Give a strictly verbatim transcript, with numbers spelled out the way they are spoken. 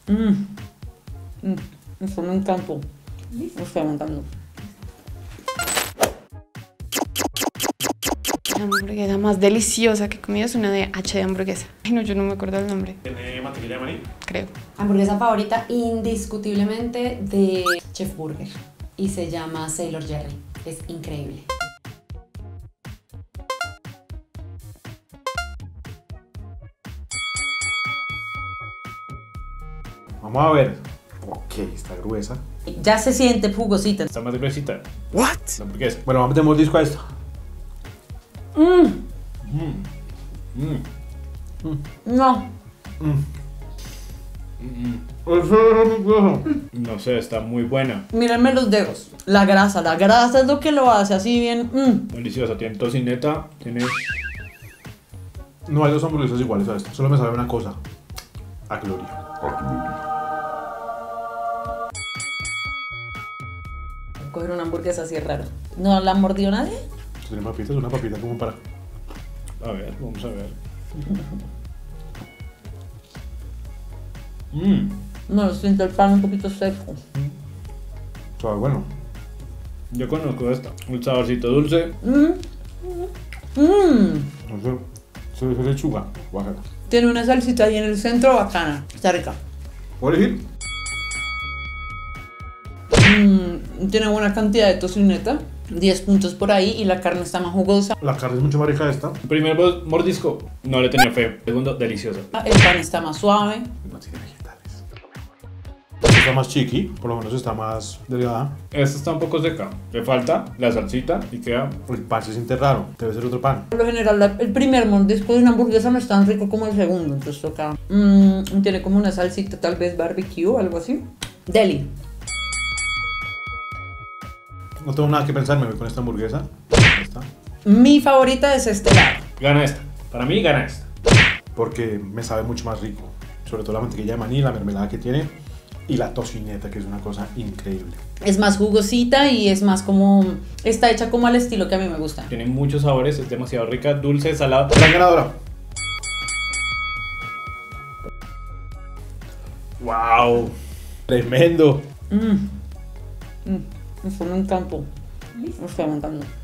Mmm. Mmm. Eso me encantó. Me está encantando. La hamburguesa más deliciosa que he comido es una de H de hamburguesa. Ay, no, yo no me acuerdo el nombre. ¿Tiene mantequilla de maní? Creo. Hamburguesa favorita indiscutiblemente de Chef Burger y se llama Sailor Jerry. Es increíble. Vamos a ver. Ok, está gruesa. Ya se siente jugosita. Está más gruesita. What? La hamburguesa. Bueno, vamos a meter disco a esto. Mmm. Mmm. Mmm. No. No sé, está muy buena. Mírenme los dedos. La grasa, la grasa es lo que lo hace así bien. Mmm. Deliciosa. Tiene tocineta, tiene... No hay dos hamburguesas iguales a esta. Solo me sabe una cosa. A gloria. Coger una hamburguesa así es raro. ¿No la mordió nadie? Tiene papitas, una papita como para... A ver, vamos a ver. Mmm. No, siento el pan un poquito seco. Sabe bueno. Yo conozco esta. Un saborcito dulce. Mmm. Mmm. No sé. Se es lechuga. Oaxaca. Tiene una salsita ahí en el centro bacana. Está rica. ¿Puedo elegir? Mmm. Tiene buena cantidad de tocineta. diez puntos por ahí y la carne está más jugosa. La carne es mucho más rica de esta. Primer mordisco, no le tenía fe. Segundo, delicioso. El pan está más suave. No tiene vegetales. Esta está más chiqui. Por lo menos está más delgada. Esta está un poco seca. Le falta la salsita y queda... El pan se siente raro. Debe ser otro pan. Por lo general, la- el primer mordisco de una hamburguesa no es tan rico como el segundo. Entonces toca... Mmm. Tiene como una salsita, tal vez barbecue o algo así. Deli. No tengo nada que pensar, me voy con esta hamburguesa. Ya está. Mi favorita es este lado. Gana esta. Para mí, gana esta. Porque me sabe mucho más rico. Sobre todo la mantequilla de maní, la mermelada que tiene y la tocineta, que es una cosa increíble. Es más jugosita y es más como... Está hecha como al estilo que a mí me gusta. Tiene muchos sabores, es demasiado rica. Dulce, salado. Gran ganadora. ¡Wow! Tremendo. Mmm. Mmm. Eso me encantó. Me está encantando.